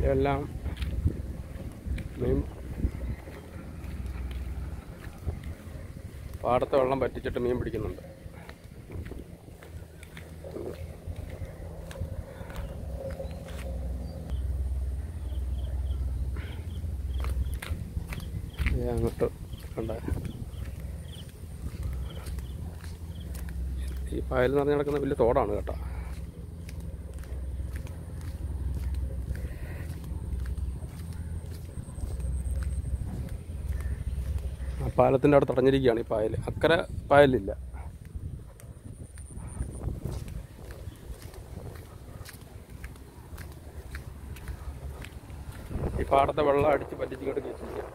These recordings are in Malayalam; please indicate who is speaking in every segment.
Speaker 1: എല്ലാം മീൻ പാടത്തെ വെള്ളം പറ്റിച്ചിട്ട് മീൻ പിടിക്കുന്നുണ്ട്. അങ്ങോട്ട് കണ്ട ഈ പായൽ നിറഞ്ഞ് നടക്കുന്ന വലിയ തോടാണ് കേട്ടോ. ആ പാലത്തിൻ്റെ അവിടെ തടഞ്ഞിരിക്കുകയാണ് ഈ പായൽ. അക്കരെ പായലില്ല. ഈ പാടത്തെ വെള്ളം അടിച്ച് പറ്റിച്ചിങ്ങോട്ട് കയറ്റിരിക്കുക.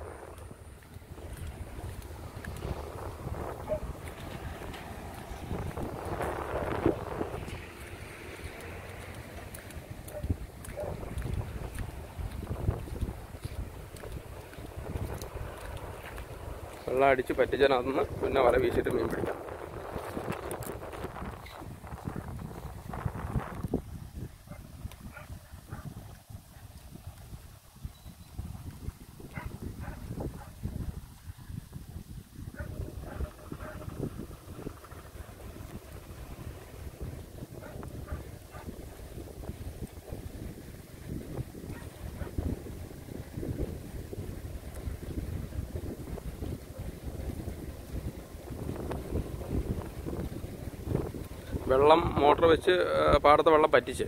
Speaker 1: വെള്ളം അടിച്ച് പറ്റിച്ചതിനകത്തുനിന്ന് പിന്നെ വല വീശിയിട്ട് മീൻ പിടിക്കാം. വെള്ളം മോട്ടർ വെച്ച് പാടത്തെ വെള്ളം പറ്റിച്ച്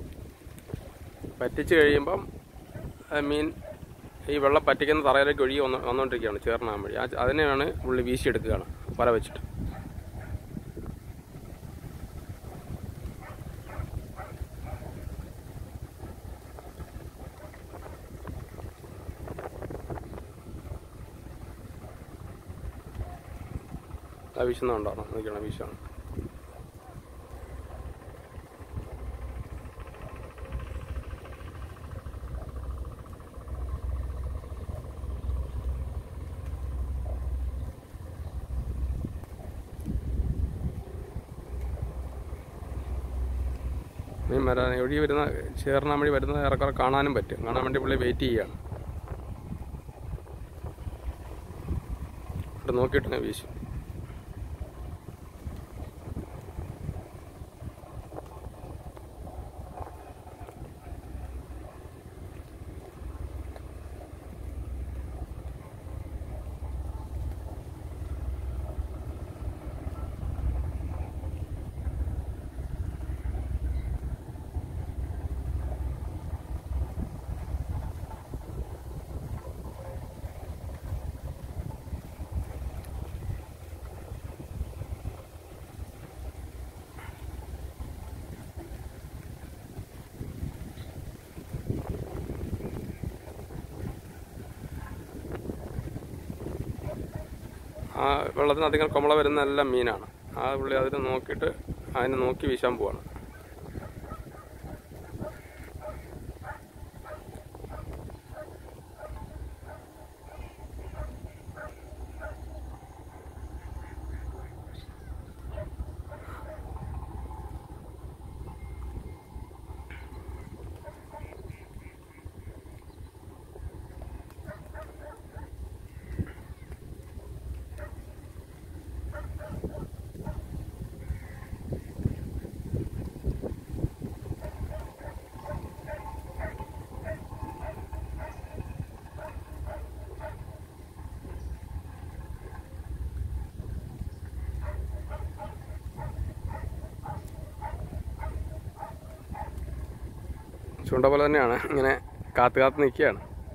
Speaker 1: കഴിയുമ്പം മീൻ ഈ വെള്ളം പറ്റിക്കുന്ന തറയിലേക്ക് ഒഴുകി വന്നുകൊണ്ടിരിക്കുകയാണ് ചേർന്നാൻ വഴി. അതിനെയാണ് പുള്ളി വീശിയെടുക്കുകയാണ് വല വെച്ചിട്ട്. ആ വീശുന്നുണ്ടോ? നോക്കിയാണ് വീശാണ്. മീൻ വരാൻ ഒഴുകി വരുന്ന ചേർന്നാൻ വഴി വരുന്ന ഏറെക്കുറെ കാണാനും പറ്റും. കാണാൻ വേണ്ടി പുള്ളി വെയിറ്റ് ചെയ്യുകയാണ്. ഇവിടെ നോക്കിയിട്ട് ഞാൻ വീശും. ആ വെള്ളത്തിന് അധികം കുമള വരുന്ന എല്ലാം മീനാണ്. ആ പുള്ളി അതിനെ നോക്കിയിട്ട് അതിനെ നോക്കി വീശാൻ പോവാണ്. ചൂണ്ട പോലെ തന്നെയാണ്. ഇങ്ങനെ കാത്ത് നിൽക്കുകയാണ്.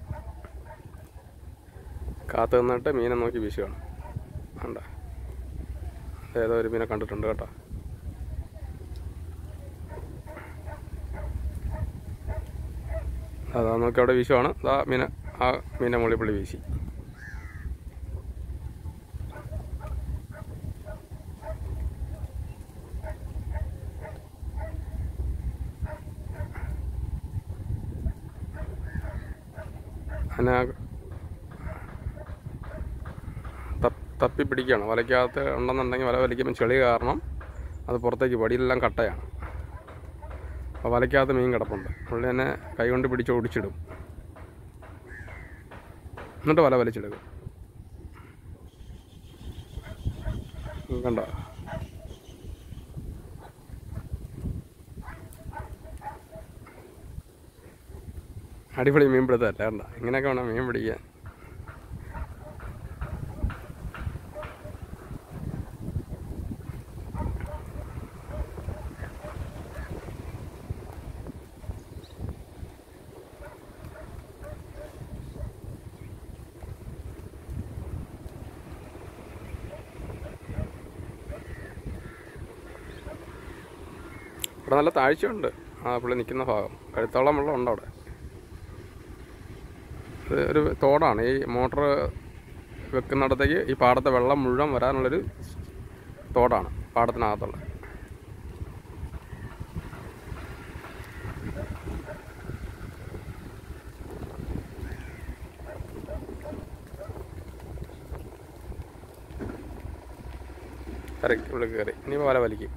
Speaker 1: കാത്ത് നിന്നിട്ട് മീനെ നോക്കി വീശുകയാണ്. വേണ്ട, ഏതോ ഒരു മീനെ കണ്ടിട്ടുണ്ട് കേട്ടോ. അതാ നോക്കി അവിടെ വീശുവാണ്. ആ മീനെ മുകളിൽ പുള്ളി വീശി. അതിനെ തപ്പി പിടിക്കുകയാണ്. വലയ്ക്കകത്ത് ഉണ്ടെന്നുണ്ടെങ്കിൽ വല വലിക്കുമ്പോൾ ചെളി കാരണം അത് പുറത്തേക്ക് വടിയിലെല്ലാം കട്ടയാണ്. അപ്പോൾ വലയ്ക്കകത്ത് മീൻ കിടപ്പുണ്ട്. പുള്ളി തന്നെ കൈ കൊണ്ട് പിടിച്ച് ഓടിച്ചിടും. എന്നിട്ട് വല വലിച്ചെടുക്കും. കണ്ടോ, അടിപൊളി മീൻ പിടുത്തമല്ല. കണ്ടോ, ഇങ്ങനെയൊക്കെ വേണം മീൻ പിടിക്കാൻ. ഇവിടെ നല്ല താഴ്ചയുണ്ട്. ആ പുള്ളി നിൽക്കുന്ന ഭാഗം കഴുത്തോളം വെള്ളം ഉണ്ട് അവിടെ. ഇത് ഒരു തോടാണ്. ഈ മോട്ടർ വെക്കുന്നിടത്തേക്ക് ഈ പാടത്തെ വെള്ളം മുഴുവൻ വരാനുള്ളൊരു തോടാണ് പാടത്തിനകത്തുള്ളത്. ഉള്ളിൽ കയറി ഇനി വല വലിക്കും.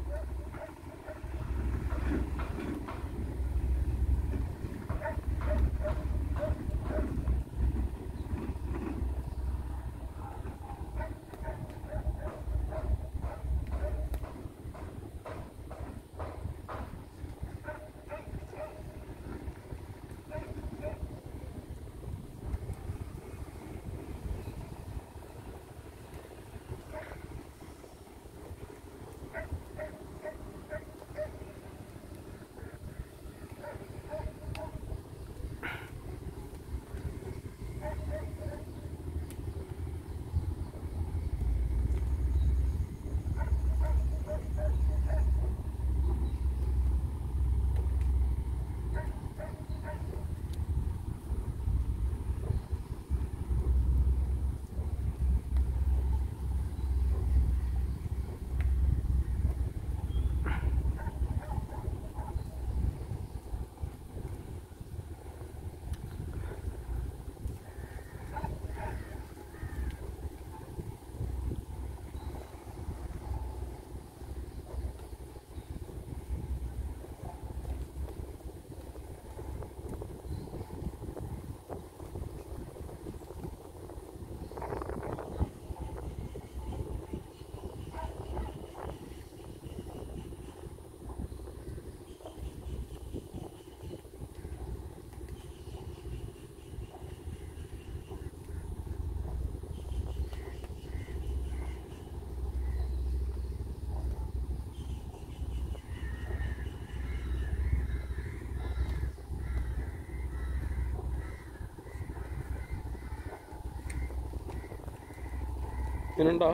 Speaker 1: ഇങ്ങനെയുണ്ടോ?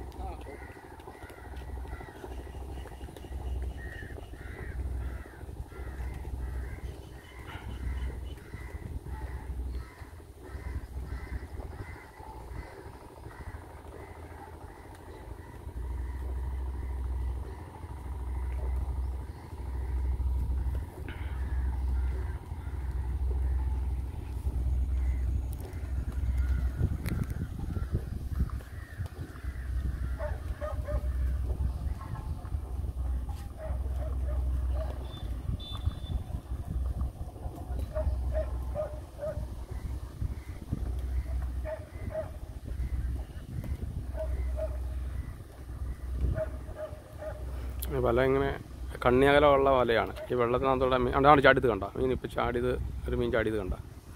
Speaker 1: വല ഇങ്ങനെ കണ്ണിയകലമുള്ള വലയാണ്. ഈ വെള്ളത്തിനകത്തുള്ള മീൻ അതാണ് ചാടിയത്. കണ്ട മീൻ ഇപ്പോൾ ചാടിയത്, ഒരു മീൻ ചാടിയത് കണ്ട.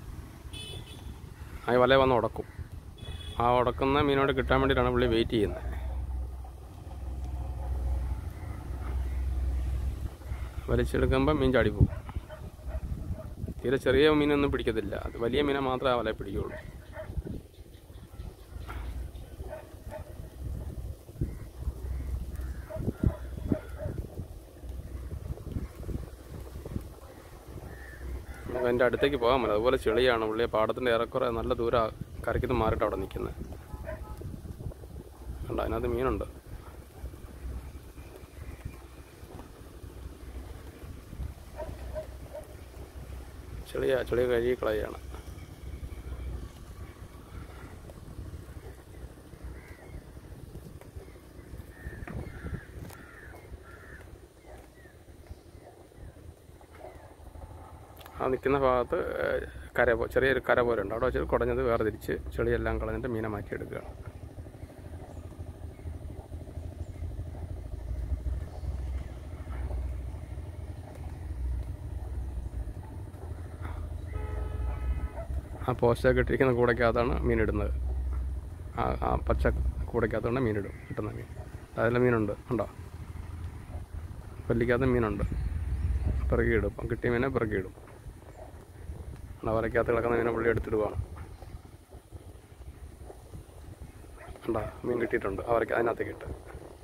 Speaker 1: ആ വല വന്ന് ഉടക്കും. ആ ഉടക്കുന്ന മീനോട് കിട്ടാൻ വേണ്ടിയിട്ടാണ് പുള്ളി വെയിറ്റ് ചെയ്യുന്നത്. വലിച്ചെടുക്കുമ്പം മീൻ ചാടിപ്പോവും. തീരെ ചെറിയ മീനൊന്നും പിടിക്കത്തില്ല. അത് വലിയ മീനെ മാത്രമേ ആ വല പിടിക്കുകയുള്ളൂ. എൻ്റെ അടുത്തേക്ക് പോകാൻ പറ്റില്ല, അതുപോലെ ചെളിയാണ്. പുള്ളിയെ പാടത്തിൻ്റെ ഏറെക്കുറെ നല്ല ദൂരം കരയ്ക്ക് മാറിയിട്ട് അവിടെ നിൽക്കുന്നത് കണ്ട. അതിനകത്ത് മീനുണ്ട്. ചെളി കഴുകി കളയാണ്. ആ നിൽക്കുന്ന ഭാഗത്ത് ചെറിയൊരു കര പോലെ ഉണ്ട്. അവിടെ വെച്ച് കുടഞ്ഞത് വേറെ തിരിച്ച് ചെളിയെല്ലാം കളഞ്ഞിട്ട് മീനെ മാറ്റിയെടുക്കുകയാണ്. ആ പോസ്റ്റൊക്കെ ഇട്ടിരിക്കുന്ന കൂടയ്ക്കകത്താണ് മീനിടുന്നത്. ആ പച്ച കൂടയ്ക്കകത്താണ് മീനിടും, കിട്ടുന്ന മീൻ. അതിൽ മീനുണ്ട്, ഉണ്ടോ? പല്ലിക്കകത്ത് മീനുണ്ട്. പിറകിയിടും, കിട്ടിയ മീനെ പിറകിയിടും. വലയ്ക്കകത്ത് കിടക്കുന്ന മീനെ പുള്ളി എടുത്തിടുവാണ്. ഉണ്ടോ? മീൻ കിട്ടിയിട്ടുണ്ട്. അവർക്ക് അതിനകത്തേക്ക് ഇട്ട്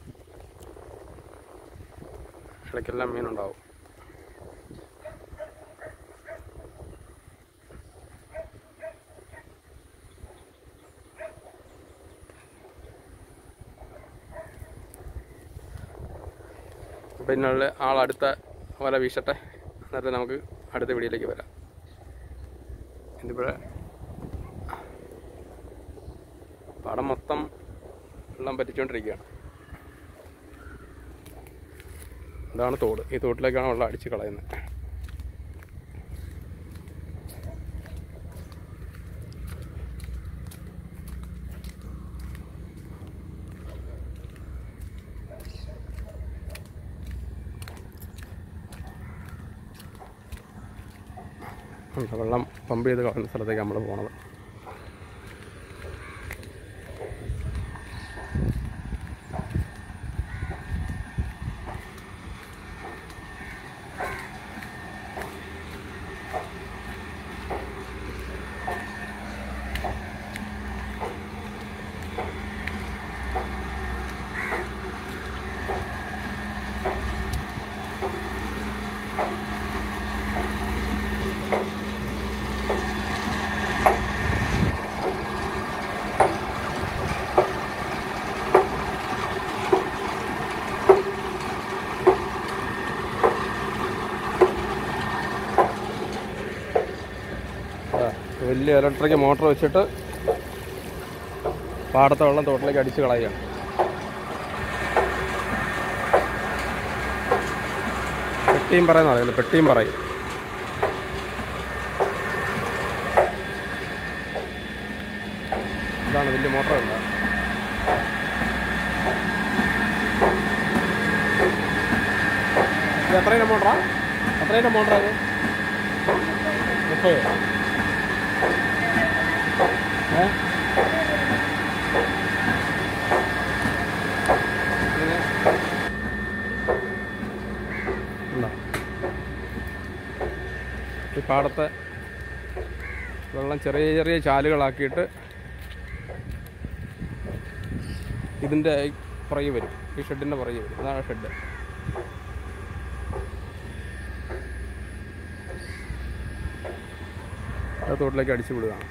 Speaker 1: ഇടയ്ക്കെല്ലാം മീനുണ്ടാവും. പിന്നെ ആളടുത്ത വല വീശട്ടെ, എന്നിട്ട് നമുക്ക് അടുത്ത വീഡിയോയിലേക്ക് വരാം. ഇതിപ്പോഴേ പാടം മൊത്തം വെള്ളം പറ്റിച്ചുകൊണ്ടിരിക്കുകയാണ്. ഇതാണ് തോട്. ഈ തോട്ടിലേക്കാണ് വെള്ളം അടിച്ച് കളയുന്നത്. വെള്ളം പമ്പ് ചെയ്ത് കളയുന്ന സ്ഥലത്തേക്ക് നമ്മൾ പോകണത്. വലിയ ഇലക്ട്രിക് മോട്ടർ വെച്ചിട്ട് പാടത്തെ വെള്ളം തോട്ടിലേക്ക് അടിച്ച് കളയുകയാണ്. പെട്ടിയും പറയുന്ന അറിയില്ല, പെട്ടിയും പറയും. ഇതാണ് വലിയ മോട്ടർ ഉണ്ട്. ഇത് എത്രയുടെ മോട്ടറാ? എത്രയുടെ മോട്ടറാണ്? 30. ഈ പാടത്തെ വെള്ളം ചെറിയ ചെറിയ ചാലുകളാക്കിയിട്ട് ഇതിൻ്റെ പുറകെ വരും. ഈ ഷെഡിൻ്റെ പുറകെ വരും. അതാണ് ഷെഡ്. അത് തോട്ടിലേക്ക് അടിച്ചു വിടുകയാണ്.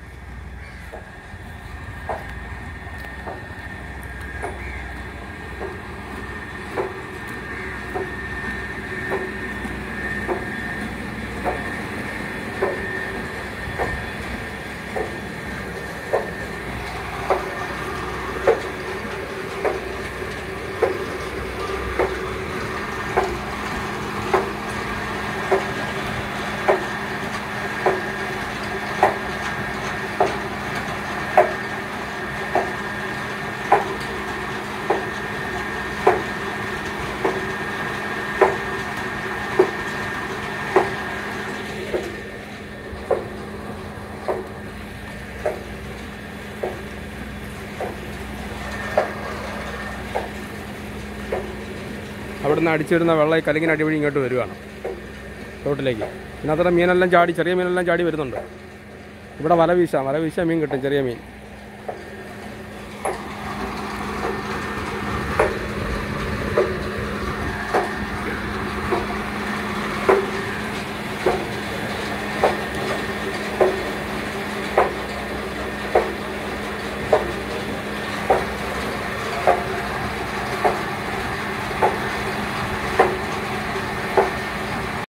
Speaker 1: അവിടുന്ന് അടിച്ചിരുന്ന വെള്ളം ഈ കലിങ്ങിന് അടിവഴി ഇങ്ങോട്ട് വരുവാണ് തോട്ടിലേക്ക്. ഇതിനകത്തുള്ള മീനെല്ലാം ചാടി, ചെറിയ മീനെല്ലാം ചാടി വരുന്നുണ്ട്. ഇവിടെ വല വീശാം, മീൻ കിട്ടും, ചെറിയ മീൻ.